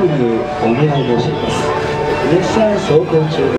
にお願い申し上げます。列車走行中